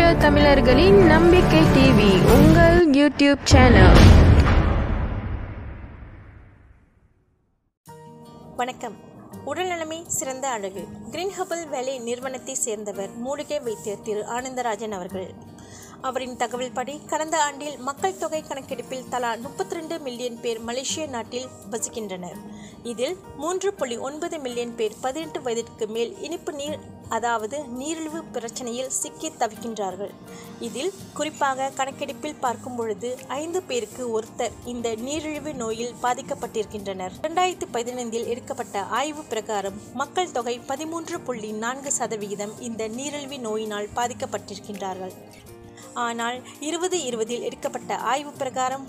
உங்கள் தமிழர்களின் நம்பிக்கை டிவி, உங்கள் யூடியூப் சேனல். வணக்கம். உடல்நலமே சிறந்த அழகு. கிரீன் ஹெர்பல் வேலை நிறுவனத்தை சேர்ந்தவர் மூலிகை வைத்தியர் திரு ஆனந்தராஜன் அவர்கள். அவரின் தகவல்படி கடந்த ஆண்டில் மக்கள் தொகை கணக்கெடுப்பில் தலா 32 மில்லியன் பேர் மலேசிய நாட்டில் வசிக்கின்றனர். இதில் 3.9 மில்லியன் பேர் 18 வயதிற்கு மேல் இனிப்பு நீர் அதாவது நீரிழிவு பிரச்சனையில் சிக்கி தவிக்கின்றார்கள். இதில் குறிப்பாக கணக்கெடுப்பில் பார்க்கும் பொழுது 5 பேருக்கு ஒருத்தர் இந்த நீரிழிவு நோயில் பாதிக்கப்பட்டிருக்கின்றனர். 2015 எடுக்கப்பட்ட ஆய்வு பிரகாரம் மக்கள் தொகை 13.4% இந்த நீரிழிவு நோயினால் பாதிக்கப்பட்டிருக்கின்றார்கள். ஆனால் 2020 எடுக்கப்பட்ட ஆய்வு பிரகாரம்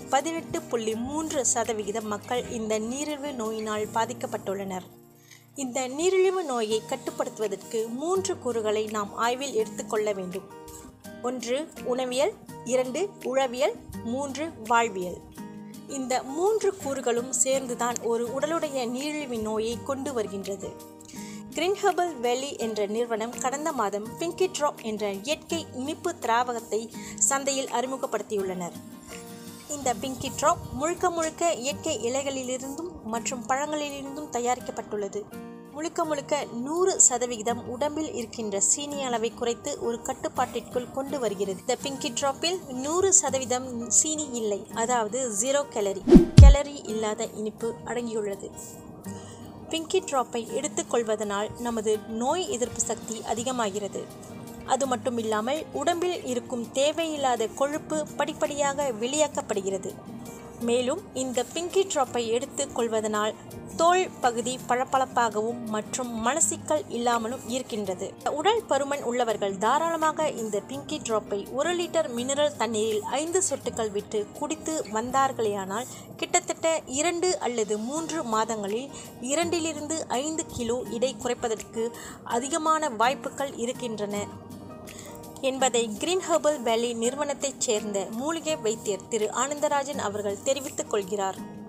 18.3% மக்கள் இந்த நீரிழிவு நோயினால் பாதிக்கப்பட்டுள்ளனர். இந்த நீரிழிவு நோயை கட்டுப்படுத்துவதற்கு 3 கூறுகளை நாம் ஆய்வில் எடுத்துக்கொள்ள வேண்டும். 1. உணவியல், 2. உளவியல், 3. வாழ்வியல். இந்த 3 கூறுகளும் சேர்ந்துதான் ஒரு உடலுடைய நீரிழிவு நோயை கொண்டு வருகின்றது. கிரீன் ஹெர்பல் வேலி என்ற நிறுவனம் கடந்த மாதம் பிங்கி டிராப் என்ற இயற்கை இனிப்பு திராவகத்தை சந்தையில் அறிமுகப்படுத்தியுள்ளனர். இந்த பிங்கி டிராப் முழுக்க இயற்கை இலைகளிலிருந்தும் மற்றும் பழங்களிலிருந்தும் தயாரிக்கப்பட்டுள்ளது. முழுக்க 100% உடம்பில் இருக்கின்ற சீனி அளவை குறைத்து ஒரு கட்டுப்பாட்டிற்குள் கொண்டு வருகிறது. இந்த பிங்கி டிராப்பில் 100% சீனி இல்லை, அதாவது 0 கேலரி இல்லாத இனிப்பு அடங்கியுள்ளது. பிங்கி டிராப்பை எடுத்துக்கொள்வதனால் நமது நோய் எதிர்ப்பு சக்தி அதிகமாகிறது. அது மட்டும் இல்லாமல் உடம்பில் இருக்கும் தேவையில்லாத கொழுப்பு படிப்படியாக வெளியாக்கப்படுகிறது. மேலும் இந்த பிங்கி டிராப்பை எடுத்துக்கொள்வதனால் தோல் பகுதி பளபளப்பாகவும் மற்றும் மலச்சிக்கல் இல்லாமலும் இருக்கின்றது. உடல் பருமன் உள்ளவர்கள் தாராளமாக இந்த பிங்கி டிராப்பை 1 லிட்டர் மினரல் தண்ணீரில் 5 சொட்டுகள் விட்டு குடித்து வந்தார்களேயானால் கிட்டத்தட்ட 2 அல்லது 3 மாதங்களில் 2 to 5 கிலோ எடை குறைப்பதற்கு அதிகமான வாய்ப்புகள் இருக்கின்றன என்பதை கிரீன் ஹெர்பல் வேலி நிறுவனத்தைச் சேர்ந்த மூலிகை வைத்தியர் திரு ஆனந்தராஜன் அவர்கள் தெரிவித்துக் கொள்கிறார்.